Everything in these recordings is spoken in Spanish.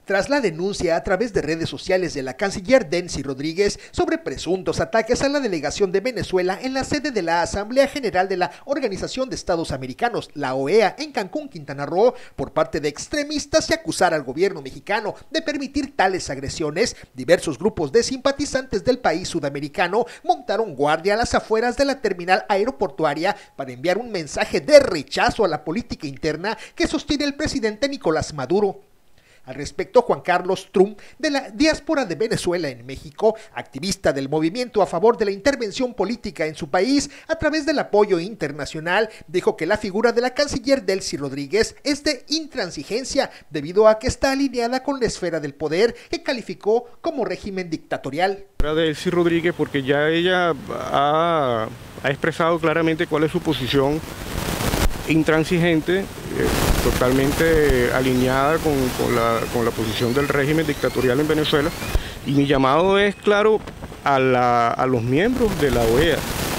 Tras la denuncia a través de redes sociales de la canciller Delcy Rodríguez sobre presuntos ataques a la delegación de Venezuela en la sede de la Asamblea General de la Organización de Estados Americanos, la OEA, en Cancún, Quintana Roo, por parte de extremistas y acusar al gobierno mexicano de permitir tales agresiones, diversos grupos de simpatizantes del país sudamericano montaron guardia a las afueras de la terminal aeroportuaria para enviar un mensaje de rechazo a la política interna que sostiene el presidente Nicolás Maduro. Al respecto, Juan Carlos Trump, de la diáspora de Venezuela en México, activista del movimiento a favor de la intervención política en su país a través del apoyo internacional, dijo que la figura de la canciller Delcy Rodríguez es de intransigencia debido a que está alineada con la esfera del poder que calificó como régimen dictatorial. Delcy Rodríguez, porque ya ella ha expresado claramente cuál es su posición intransigente, totalmente alineada con la posición del régimen dictatorial en Venezuela, y mi llamado es claro a los miembros de la OEA,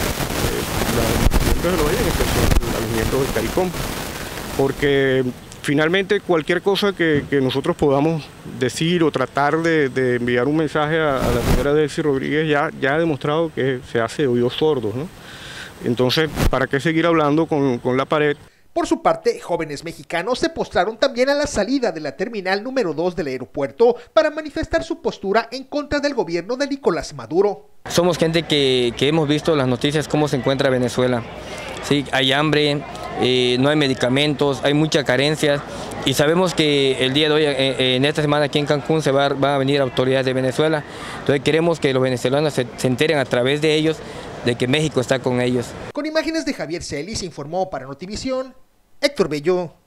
a los miembros del CARICOM, porque finalmente cualquier cosa que nosotros podamos decir o tratar de enviar un mensaje a la señora Delcy Rodríguez ya ha demostrado que se hace oídos sordos, ¿no? Entonces, ¿para qué seguir hablando con la pared? Por su parte, jóvenes mexicanos se postraron también a la salida de la terminal número 2 del aeropuerto para manifestar su postura en contra del gobierno de Nicolás Maduro. Somos gente que hemos visto las noticias cómo se encuentra Venezuela. Sí, hay hambre, no hay medicamentos, hay mucha carencia y sabemos que el día de hoy, en esta semana aquí en Cancún, van a venir autoridades de Venezuela. Entonces queremos que los venezolanos se enteren a través de ellos de que México está con ellos. Con imágenes de Javier Celis, informó para Notivisión, Héctor Bello.